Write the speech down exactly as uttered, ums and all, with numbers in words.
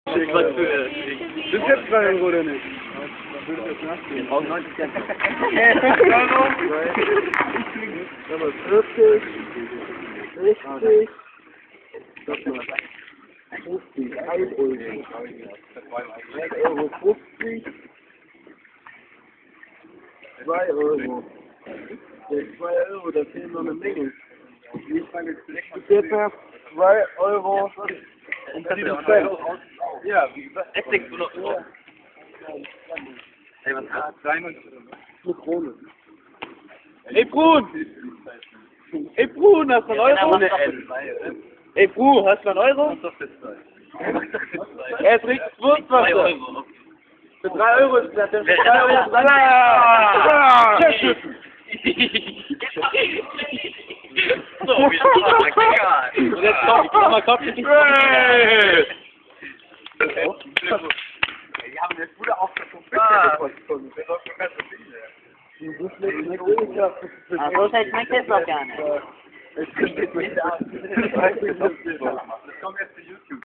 Sind jetzt drei Euro oder nicht? Wir brauchen neunzig Cent. vierzig, sechzig, fünfzig, ein Euro. ein Euro fünfzig, zwei Euro. Der zwei Euro, da fehlen noch eine Menge. Ich hätte zwei Euro und sieben Cent. Ja, wie gesagt. Essex oder so. Ey, was hat dreiundneunzig? Eine Krone. Ey Brun! Ey Brun, hast du einen Euro? Ey Brun, hast du einen Euro? Er ist richtig zweiundzwanzig. Für drei Euro ist das denn für drei Euro dran. Ja! So, wieder mal. Und jetzt kommt mal Kopf in die Die haben jetzt gute Aufmerksamkeit. Ach, so schlecht schmeckt es doch gar nicht. Es gibt nicht mehr. Das kommt jetzt zu YouTube.